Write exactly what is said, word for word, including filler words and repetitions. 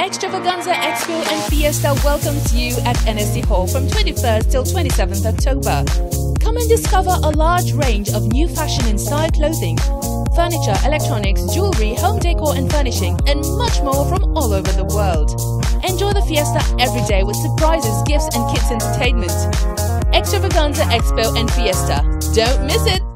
Extravaganza Expo and Fiesta welcomes you at N S C Hall from twenty-first till twenty-seventh October. Come and discover a large range of new fashion and style clothing, furniture, electronics, jewelry, home decor and furnishing, and much more from all over the world. Enjoy the fiesta every day with surprises, gifts and kids entertainment. Extravaganza Expo and Fiesta. Don't miss it!